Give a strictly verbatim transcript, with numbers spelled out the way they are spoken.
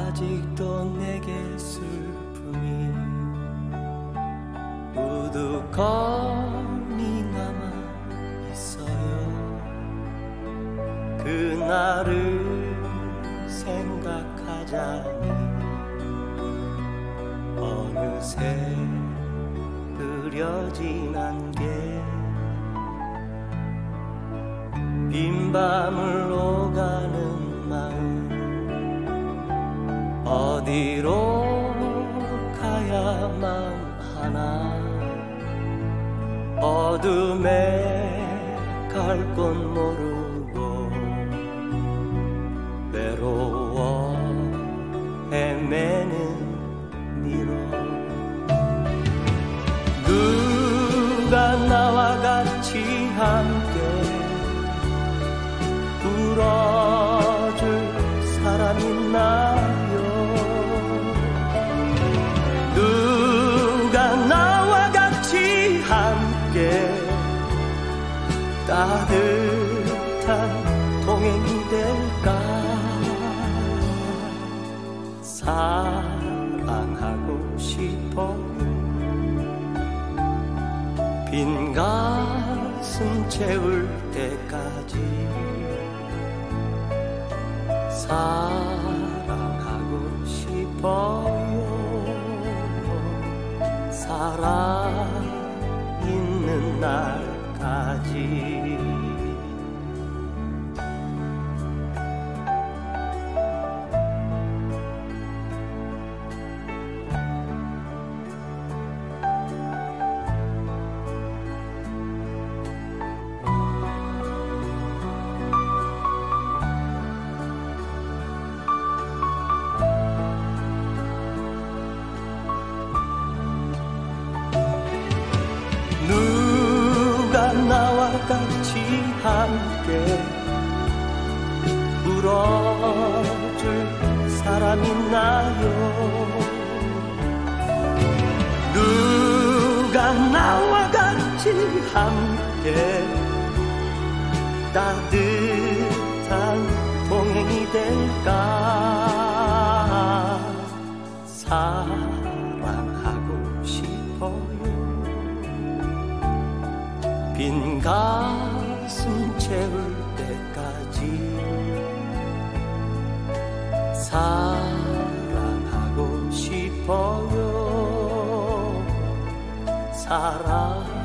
아직도 내게 슬픔이 우두커니 남아 있어요. 그날을 생각하자니 어느새 그려진 안개 빈 밤을 오가는 마음 어디로 가야만 하나 어둠에 갈 곳 모르고 외로워 헤매는 미로 누가 나와 같이 함께 울어줄 사람 있나요? 누가 나와 같이 함께 따뜻한 동행이 될까? 사랑하고 싶어요. 빈 가슴 채울 때까지 사랑하고 싶어요. 살아있는 날까지. 누가 나와 같이 함께 울어줄 사람 있나요? 누가 나와 같이 함께 따뜻한 동행이 될까? 사랑하고 싶어요. 빈 가슴 채울 때까지 사랑하고 싶어요. 사랑